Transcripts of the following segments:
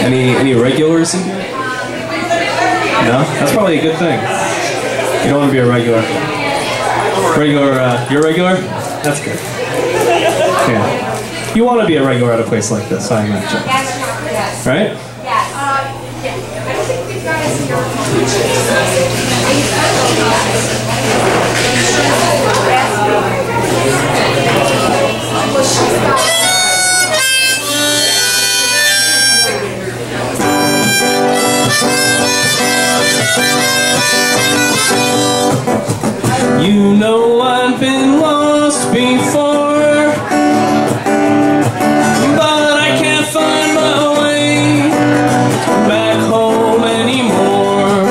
Any regulars in here? No? That's probably a good thing. You don't want to be a regular. You're a regular? That's good. Yeah. You want to be a regular at a place like this, I imagine. Right? You know I've been lost before, but I can't find my way back home anymore.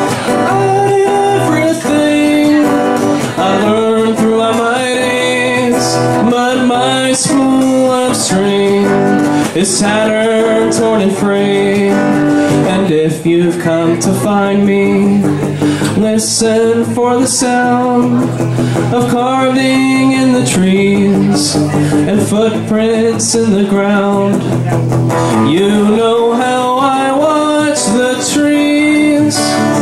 Everything I learned throughout my days, but my spool of string is tattered, torn and frayed. And if you've come to find me, listen for the sound of carving in the trees and footprints in the ground. You know how I watch the trees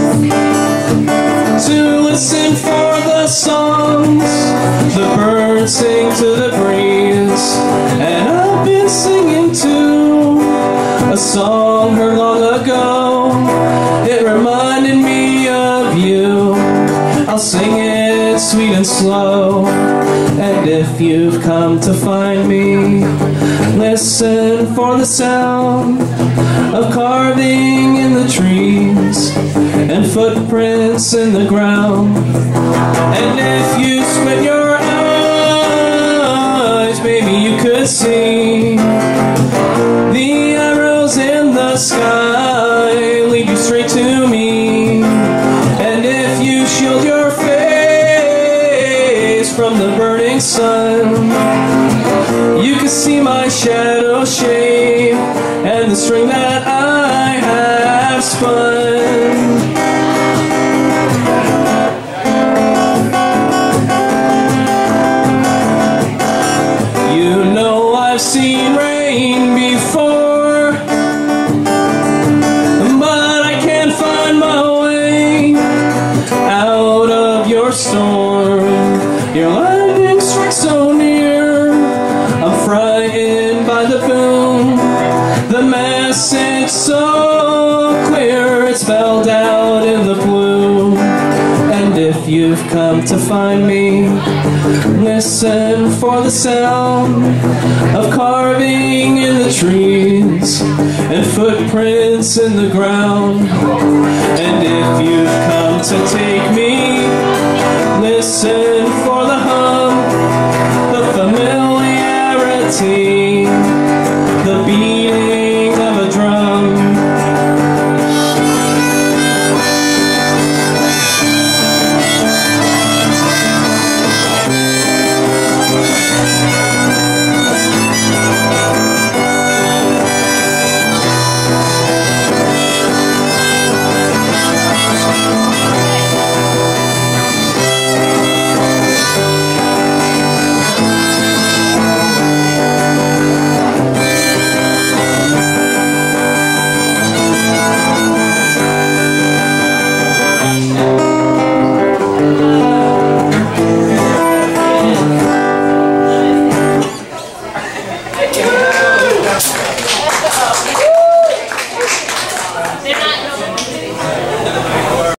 to listen for the songs the birds sing to the breeze. And I've been singing too a song heard long ago. It reminded me of you. I'll sing it sweet and slow. And if you've come to find me, listen for the sound of carving in the trees and footprints in the ground. And if you squint your eyes, baby, you could see the arrows in the sky lead you straight to me. And if you shield your face from the burning sun, you can see my shadow shape and the string that I have spun. You know I've seen rain before, but I can't find my way out of your storm. Your lightning strikes so near, I'm frightened by the boom. The message so clear, it's spelled out in the blue. And if you've come to find me, listen for the sound of carving in the trees and footprints in the ground. And if you've come to take me, listen for the hum, the familiarity